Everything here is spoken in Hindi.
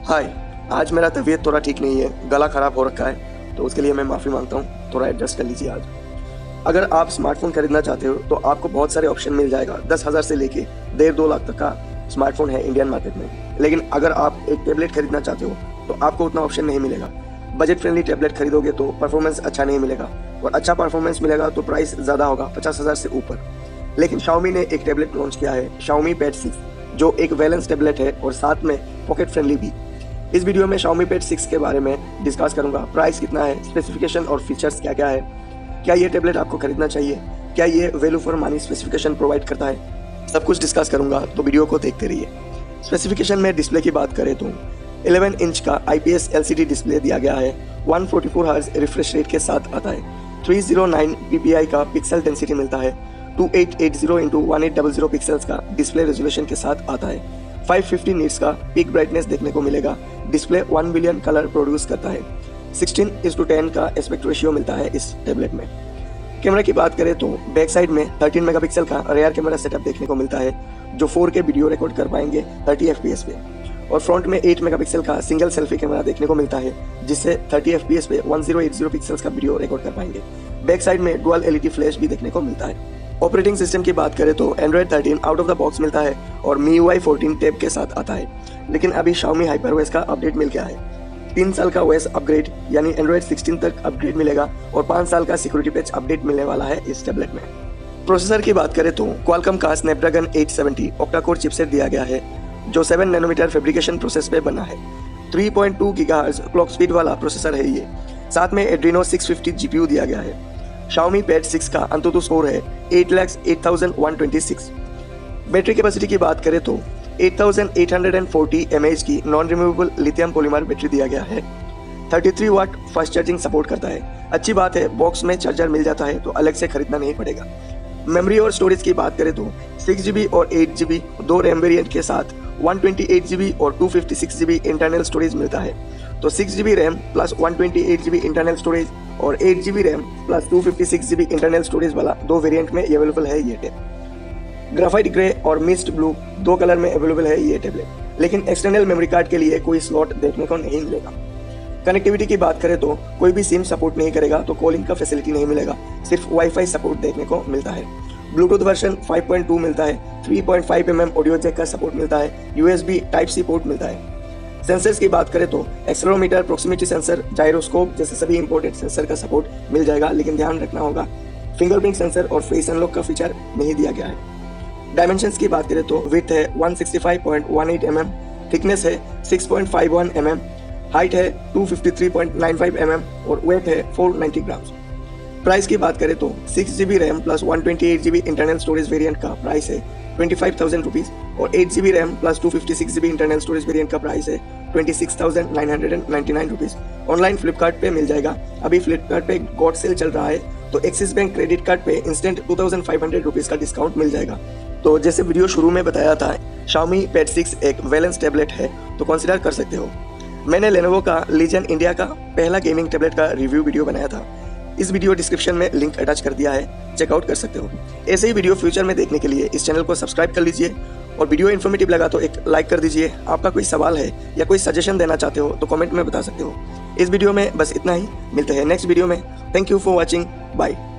हाय, आज मेरा तबीयत थोड़ा ठीक नहीं है, गला खराब हो रखा है, तो उसके लिए मैं माफ़ी मांगता हूँ। थोड़ा एडजस्ट कर लीजिए आज। अगर आप स्मार्टफोन खरीदना चाहते हो तो आपको बहुत सारे ऑप्शन मिल जाएगा। 10,000 से लेके 1.5-2 लाख तक का स्मार्टफोन है इंडियन मार्केट में। लेकिन अगर आप एक टैबलेट खरीदना चाहते हो तो आपको उतना ऑप्शन नहीं मिलेगा। बजट फ्रेंडली टैबलेट खरीदोगे तो परफॉर्मेंस अच्छा नहीं मिलेगा, और अच्छा परफॉर्मेंस मिलेगा तो प्राइस ज़्यादा होगा, 50,000 से ऊपर। लेकिन Xiaomi ने एक टैबलेट लॉन्च किया है, Xiaomi Pad 6, जो एक बैलेंस टैबलेट है और साथ में पॉकेट फ्रेंडली भी। इस वीडियो में Xiaomi Pad 6 के बारे में डिस्कस करूंगा। प्राइस कितना है, स्पेसिफिकेशन और फीचर्स क्या क्या है, क्या ये टैबलेट आपको खरीदना चाहिए, क्या ये value for money specification provide करता है, सब कुछ डिस्कस करूंगा, तो वीडियो को देखते रहिए। स्पेसिफिकेशन में डिस्प्ले की बात करें तो 11 इंच का IPS LCD डिस्प्ले दिया गया है। 144 हर्ट्ज रिफ्रेश रेट के साथ आता है। 309 ppi का पिक्सल डेंसिटी मिलता है। 2880x1800 पिक्सल्स का डिस्प्ले रेजोल्यूशन के साथ आता है। 550 निट्स का पीक ब्राइटनेस देखने को मिलेगा। डिस्प्ले 1 बिलियन कलर प्रोड्यूस करता है। 16:10 का एस्पेक्ट रेशियो मिलता है इस टैबलेट में। कैमरा की बात करें तो बैक साइड में 13 मेगापिक्सल का रियर कैमरा सेटअप देखने को मिलता है, जो 4K वीडियो रिकॉर्ड कर पाएंगे 30 FPS पे। और फ्रंट में 8 मेगापिक्सल का सिंगल सेल्फी कैमरा देखने को मिलता है, जिससे 30 FPS पे 1080 पिक्सल्स का वीडियो रिकॉर्ड कर पाएंगे। बैक साइड में डुअल LED फ्लैश भी देखने को मिलता है। ऑपरेटिंग सिस्टम की बात करें तो Android 13 out of the box मिलता है और MIUI 14 टैब के साथ आता है। लेकिन अभी Xiaomi HyperOS का अपडेट मिल गया है। 3 साल का OS अपग्रेड यानी Android 16 तक अपग्रेड मिलेगा और 5 साल का सिक्योरिटी पैच अपडेट मिलने वाला है इस टैबलेट में। प्रोसेसर की बात करें तो Qualcomm का Snapdragon 870 ऑक्टा कोर चिपसेट दिया गया है, जो 7 नैनोमीटर फैब्रिकेशन प्रोसेस पे बना है। 3.2 गीगाहर्ट्ज क्लॉक स्पीड वाला प्रोसेसर है ये। साथ में Adreno 650 GPU दिया गया है। Xiaomi Pad 6 का अंतुतु स्कोर है 8,08,126। बैटरी कैपेसिटी की बात करें तो 8,840 mAh की non removable lithium polymer battery दिया गया है। 33 वाट फास्ट चार्जिंग सपोर्ट करता है। अच्छी बात है, बॉक्स में चार्जर मिल जाता है तो अलग से खरीदना नहीं पड़ेगा। मेमोरी और स्टोरेज की बात करें तो 6GB और 8GB दो रैम वेरिएंट के साथ 128GB और 256GB इंटरनल स्टोरेज मिलता है। तो 6GB RAM plus 128GB internal storage और 8GB RAM plus 256GB internal storage वाला दो वेरिएंट में अवेलेबल है ये टैब। ग्राफाइट ग्रे और मिस्ट ब्लू दो कलर में अवेलेबल है ये टैबलेट। लेकिन एक्सटर्नल मेमोरी कार्ड के लिए कोई स्लॉट देखने को नहीं मिलेगा। कनेक्टिविटी की बात करें तो कोई भी सिम सपोर्ट नहीं करेगा, तो कॉलिंग का फैसिलिटी नहीं मिलेगा, सिर्फ वाईफाई सपोर्ट देखने को मिलता है। ब्लूटूथ वर्जन 5.2 मिलता है। 3.5 mm ऑडियो जैक का सपोर्ट मिलता है। USB Type-C पोर्ट मिलता है। सेंसर्स की बात करें तो एक्सेलेरोमीटर, प्रॉक्सिमिटी सेंसर, जायरोस्कोप जैसे सभी इंपोर्टेड सेंसर का सपोर्ट मिल जाएगा, लेकिन ध्यान रखना होगा फिंगरप्रिंट सेंसर और फेस अनलॉक का फीचर नहीं दिया गया है। डायमेंशंस की बात करें तो विड्थ है 165.18 mm, थिकनेस है 6.51 mm, हाइट है 253.95 mm और वेट है 490 ग्राम। प्राइस की बात करें तो 6GB RAM plus 128GB internal storage variant का प्राइस है 25,000 रुपीज़ और 8GB RAM plus 256GB internal storage variant का प्राइस है 26,999 रुपीज़। ऑनलाइन फ्लिपकार्ट पे मिल जाएगा। अभी फ्लिपकार्ट पे गॉड सेल चल रहा है, तो एक्सिस बैंक क्रेडिट कार्ड पे इंस्टेंट 2,500 रुपीज़ का डिस्काउंट मिल जाएगा। तो जैसे वीडियो शुरू में बताया था, Xiaomi Pad 6 एक बैलेंस टैबलेट है, तो कंसिडर कर सकते हो। मैंने Lenovo का Legion इंडिया का पहला गेमिंग टैबलेट का रिव्यू वीडियो बनाया था। इस वीडियो डिस्क्रिप्शन में लिंक अटैच कर दिया है, चेकआउट कर सकते हो। ऐसे ही वीडियो फ्यूचर में देखने के लिए इस चैनल को सब्सक्राइब कर लीजिए और वीडियो इन्फॉर्मेटिव लगा तो एक लाइक कर दीजिए। आपका कोई सवाल है या कोई सजेशन देना चाहते हो तो कमेंट में बता सकते हो। इस वीडियो में बस इतना ही, मिलते हैं नेक्स्ट वीडियो में। Thank you for watching, bye.